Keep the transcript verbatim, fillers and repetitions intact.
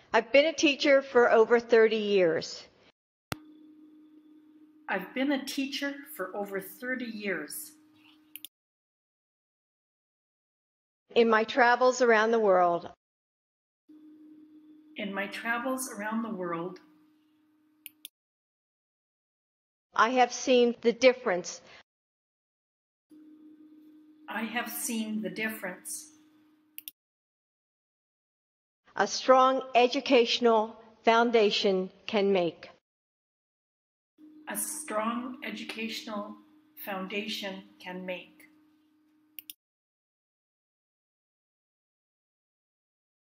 I've been a teacher for over thirty years. I've been a teacher for over thirty years. In my travels around the world, In my travels around the world, I have seen the difference. I have seen the difference A strong educational foundation can make. a strong educational foundation can make.